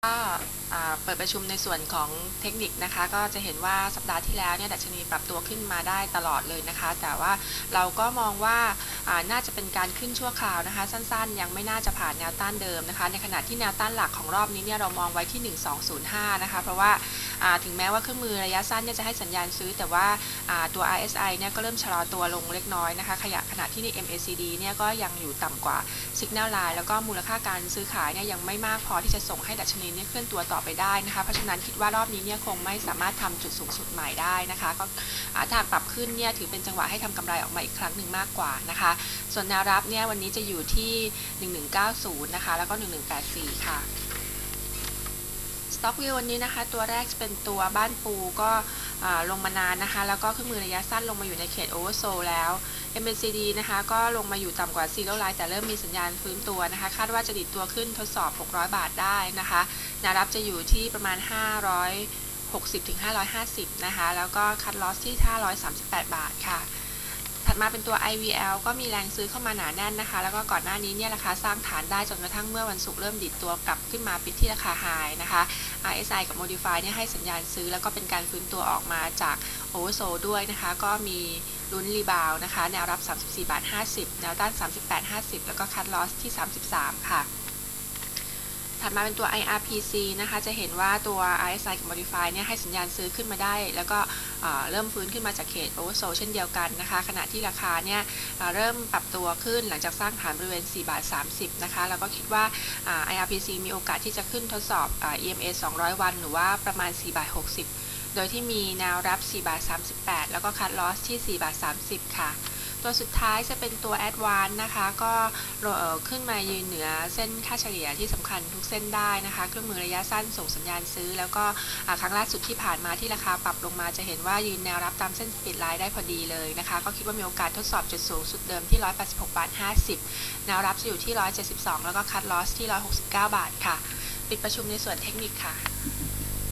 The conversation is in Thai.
ก็เปิดประชุมในส่วนของเทคนิคนะคะก็จะเห็นว่าสัปดาห์ที่แล้วเนี่ยดัชนีปรับตัวขึ้นมาได้ตลอดเลยนะคะแต่ว่าเราก็มองว่าน่าจะเป็นการขึ้นชั่วคราวนะคะสั้นๆยังไม่น่าจะผ่านแนวต้านเดิมนะคะในขณะที่แนวต้านหลักของรอบนี้เนี่ยเรามองไว้ที่1205นะคะเพราะว่าถึงแม้ว่าเครื่องมือระยะสั้นเนี่ยจะให้สัญญาณซื้อแต่ว่าตัว RSI เนี่ยก็เริ่มชะลอตัวลงเล็กน้อยนะคะขณะที่ใน MACD เนี่ยก็ยังอยู่ต่ำกว่า Signal Line แล้วก็มูลค่าการซื้อขายเนี่ยยังไม่มากพอที่จะส่งให้ดัชนีเนี่ยเคลื่อนตัวต่อไปได้นะคะเพราะฉะนั้นคิดว่ารอบนี้เนี่ยคงไม่สามารถทำจุดสูงสุดใหม่ได้นะคะก็ถ้าปรับขึ้นเนี่ยถือเป็นจังหวะให้ทำกำไรออกมาอีกครั้งหนึ่งมากกว่านะคะส่วนแนวรับเนี่ยวันนี้จะอยู่ที่1190นะคะแล้วก็1184ค่ะStock View วันนี้นะคะตัวแรกจะเป็นตัวบ้านปูก็ลงมานานนะคะแล้วก็เครื่องมือระยะสั้นลงมาอยู่ในเขต Oversold แล้ว MACD นะคะก็ลงมาอยู่ต่ำกว่า Zero Line แต่เริ่มมีสัญญาณฟื้นตัวนะคะคาดว่าจะดิดตัวขึ้นทดสอบ600 บาทได้นะคะแนวรับจะอยู่ที่ประมาณ560ถึง550นะคะแล้วก็คัทลอสที่538 บาทค่ะถัดมาเป็นตัว IVL ก็มีแรงซื้อเข้ามาหนาแน่นนะคะแล้วก็ก่อนหน้านี้เนี่ยราคาสร้างฐานได้จนกระทั่งเมื่อวันศุกร์เริ่มดิดตัวกลับขึ้นมาปิดที่ราคาไฮนะคะ RSI กับ Modify เนี่ยให้สัญญาณซื้อแล้วก็เป็นการฟื้นตัวออกมาจาก Oversold ด้วยนะคะก็มีลุ้นรีบาวนะคะแนวรับ34.50 บาทแนวต้าน 38.50 แล้วก็คัทลอสที่33ค่ะถัดมาเป็นตัว IRPC นะคะจะเห็นว่าตัว RSI กับ Modify เนี่ยให้สัญญาณซื้อขึ้นมาได้แล้วก็เริ่มฟื้นขึ้นมาจากเขต Oversold เช่นเดียวกันนะคะขณะที่ราคาเนี่ยเริ่มปรับตัวขึ้นหลังจากสร้างฐานบริเวณ4.30 บาทนะคะแล้วก็คิดว่าIRPC มีโอกาสที่จะขึ้นทดสอบEMA 200 วันหรือว่าประมาณ4.60 บาทโดยที่มีแนวรับ4.38 บาทแล้วก็คัทลอสที่4.30 บาทค่ะตัวสุดท้ายจะเป็นตัว Advance นะคะก็ขึ้นมายืนเหนือเส้นค่าเฉลี่ยที่สำคัญทุกเส้นได้นะคะเครื่องมือระยะสั้นส่งสัญญาณซื้อแล้วก็ครั้งล่าสุดที่ผ่านมาที่ราคาปรับลงมาจะเห็นว่ายืนแนวรับตามเส้นสปีดไลน์ได้พอดีเลยนะคะก็คิดว่ามีโอกาสทดสอบจุดสูงสุดเดิมที่186.50 บาทแนวรับจะอยู่ที่172แล้วก็คัทลอสที่169 บาทค่ะปิดประชุมในส่วนเทคนิคค่ะ